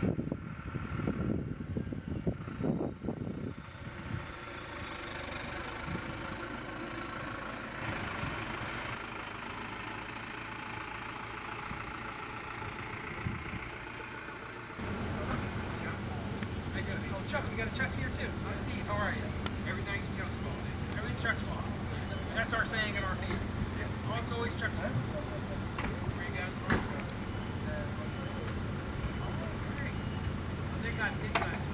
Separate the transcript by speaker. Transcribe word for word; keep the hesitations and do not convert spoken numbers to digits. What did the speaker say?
Speaker 1: Chuck, we got a Chuck here too. I'm Steve. How are you? Everything's Chuck's fault. Everything's Chuck's fault. That's our saying in our field. Yeah. It's always Chuck's fault. Where you guys from? Uh, they got big guys.